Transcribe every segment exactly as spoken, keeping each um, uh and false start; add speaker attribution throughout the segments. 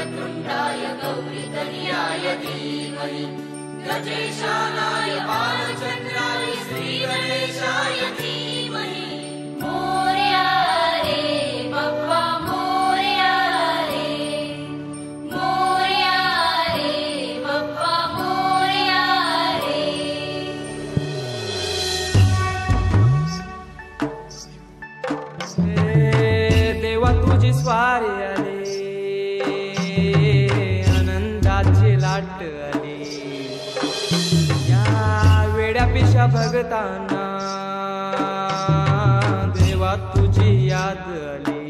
Speaker 1: वक्रतुण्डाय गौरीतनयाय धीमहि गजेशानाय बालचन्द्राय श्रीगणेशाय धीमहि। मोरया रे बप्पा मोरया रे, मोरया रे बप्पा मोरया रे।
Speaker 2: देवा तुझी स्वारी आली, आनंदाची लाट आली, या वेड्या पिशा भगतांना देवा तुझी याद आली।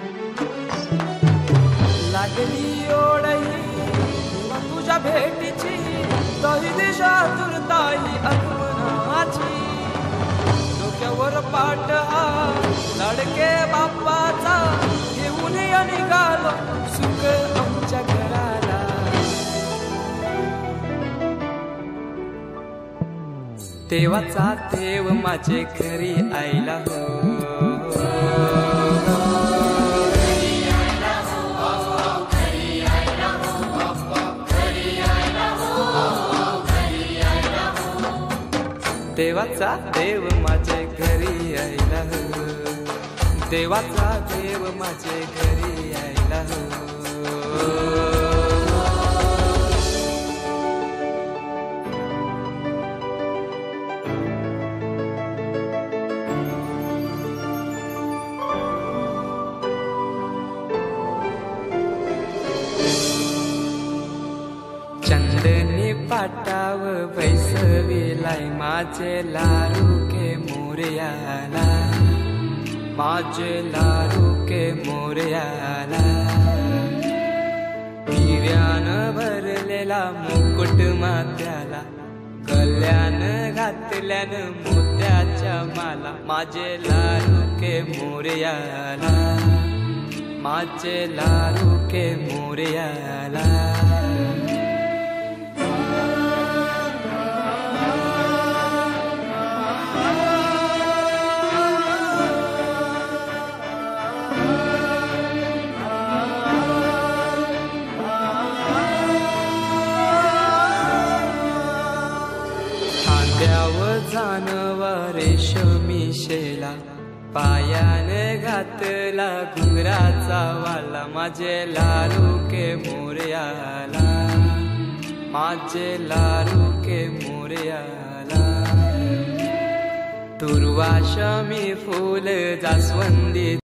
Speaker 2: लागली ओढही देवा तुझ्या भेटीची, तही दिशा दुर्ताई आगमनाची। डोक्यावर पाट हा लाडके बाप्पाचा, घेऊन या निघालो सुख आमच्या घराला। देवाचा देव माझे घरी आयला हो, देवाचा देव माझे घरी आयला हो, देवाचा देव माझे घरी आयला हो। चंदनी पाटाव बैसविलाय माझे लाडके मोरयाला, माझे लाडके मोरयाला। हिऱ्यानं भरलेला मुकुट माथ्याला, गल्यानं घातल्यानं मोत्याच्या माला। माझे लाडके मोरयाला, माझे लाडके मोरयाला। खांद्यावर जानवा रेशमी शेला, पायाने घातला घुंगराचा वाला। माझे लाडके मोरयाला, माझे लाडके मोरयाला। दुर्वा शमी फूल जास्वंदी